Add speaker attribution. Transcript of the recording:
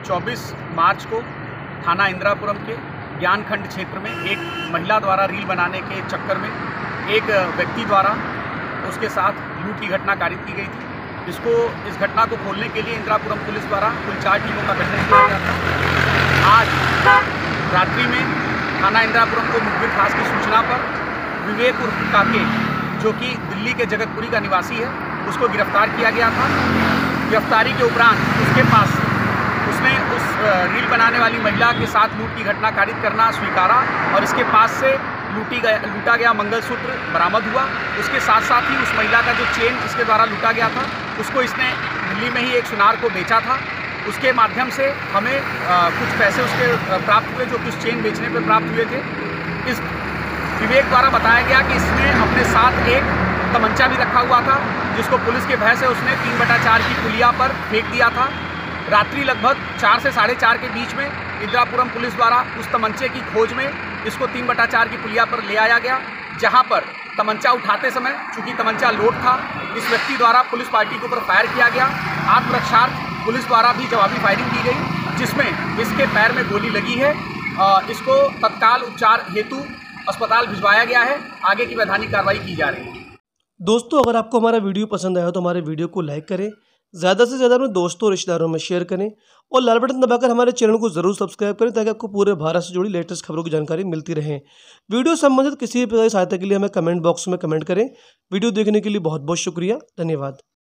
Speaker 1: 24 मार्च को थाना इंदिरापुरम के ज्ञानखंड क्षेत्र में एक महिला द्वारा रील बनाने के चक्कर में एक व्यक्ति द्वारा उसके साथ लूट की घटना कारित की गई थी। इस घटना को खोलने के लिए इंदिरापुरम पुलिस द्वारा कुल 4 टीमों का गठन किया गया था। आज रात्रि में थाना इंदिरापुरम को मुखबिर खास की सूचना पर विवेक उर्फ काके, जो कि दिल्ली के जगतपुरी का निवासी है, उसको गिरफ्तार किया गया था। गिरफ्तारी के उपरांत उसके पास उसने उस रील बनाने वाली महिला के साथ लूट की घटना कारित करना स्वीकारा और इसके पास से लूटा गया मंगलसूत्र बरामद हुआ। उसके साथ साथ ही उस महिला का जो चेन इसके द्वारा लूटा गया था उसको इसने दिल्ली में ही एक सुनार को बेचा था। उसके माध्यम से हमें कुछ पैसे उसके प्राप्त हुए, जो कि उस चेन बेचने पर प्राप्त हुए थे। इस विवेक द्वारा बताया गया कि इसने अपने साथ एक तमंचा भी रखा हुआ था, जिसको पुलिस के भय से उसने 3/4 की पुलिया पर फेंक दिया था। रात्रि लगभग 4 से 4:30 के बीच में इंदिरापुरम पुलिस द्वारा उस तमंचे की खोज में इसको 3/4 की पुलिया पर ले आया गया, जहां पर तमंचा उठाते समय चूंकि तमंचा लोड था, इस व्यक्ति द्वारा पुलिस पार्टी के ऊपर फायर किया गया। आत्मरक्षार्थ पुलिस द्वारा भी जवाबी फायरिंग की गई, जिसमें इसके पैर में गोली लगी है। इसको तत्काल उपचार हेतु अस्पताल भिजवाया गया है। आगे की वैधानिक कार्रवाई की जा रही है।
Speaker 2: दोस्तों, अगर आपको हमारा वीडियो पसंद आया तो हमारे वीडियो को लाइक करें, ज़्यादा से ज़्यादा अपने दोस्तों और रिश्तेदारों में शेयर करें और लाल बटन दबाकर हमारे चैनल को ज़रूर सब्सक्राइब करें, ताकि आपको पूरे भारत से जुड़ी लेटेस्ट खबरों की जानकारी मिलती रहे। वीडियो संबंधित किसी भी प्रकार की सहायता के लिए हमें कमेंट बॉक्स में कमेंट करें। वीडियो देखने के लिए बहुत बहुत शुक्रिया, धन्यवाद।